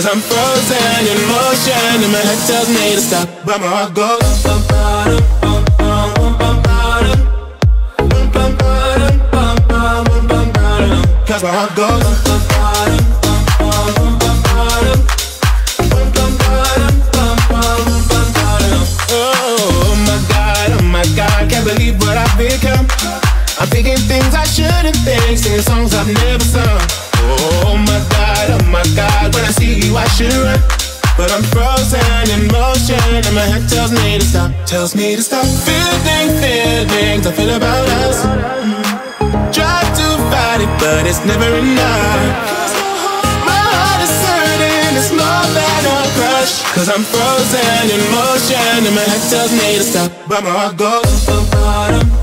Cause I'm frozen in motion and my head tells me to stop, but my heart goes cause my heart goes oh my God, can't believe what I've become. I'm thinking things I shouldn't think, singing songs I've never sung. Oh my God, when I see you I should run, but I'm frozen in motion and my head tells me to stop, feelings I feel about us. Try to fight it, but it's never enough. My heart is hurting, it's more than a crush. Cause I'm frozen in motion and my head tells me to stop, but my heart goes